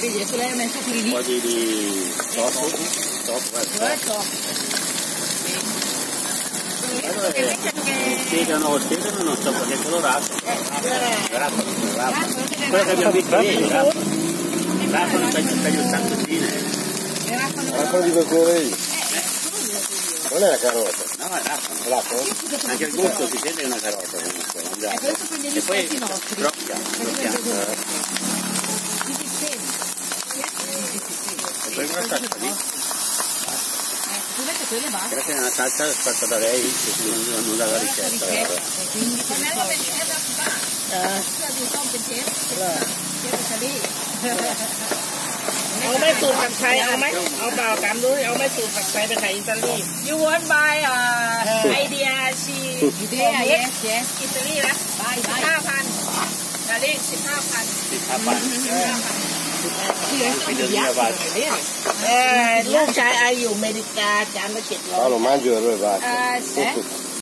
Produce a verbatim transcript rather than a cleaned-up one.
Vedi, adesso lei ha messo quelli lì. Un po' di, di tofu. Tofu, Questo. Spiegano, spiegano, non so perché è colorato. Grasso, colorato. Quello che abbiamo visto ieri, grasso. Grasso non penso per gli santuccine. Raffano di verdure lì. Non è una carota. No, è raffano. Raffano? Anche il gusto si sente una carota comunque. E poi i nostri. Crocchia, crocchia. E poi quella salsa lì? Quelle basta. Quella che è una salsa fatta da lei, che non, non dà la ricetta. E quindi se ne so. เอาไม่สูตรผัดไทยเอาไหมเอาเปล่าตามด้วยเอาไม่สูตรผัดไทยไปไทยอิตาลี You want buy uh, idea she Idea, yes, yes. อิตาลีนะ Vai, สิบ vai. ห้าพันดาริ่งสิบห้าพัน Si fa fare. Figlio di mia parte. เออลูกชายอายุอเมริกาจานละเจ็ดร้อย Ah, lo mangio e poi basta. เออ